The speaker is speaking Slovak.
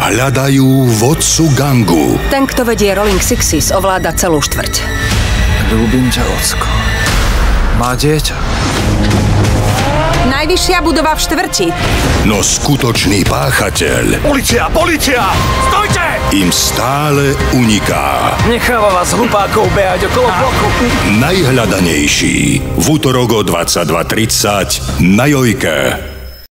Hľadajú vodcu gangu. Ten, kto vedie Rolling Sixes, ovláda celú štvrť. Ľúbim ťa, ocko. Má dieťa. Najvyššia budova v štvrti. No skutočný páchateľ Polícia! Polícia! Stojte! im stále uniká. Necháva vás hlupákov behať okolo bloku. Najhľadanejší v utorok o 22:30 na Jojke.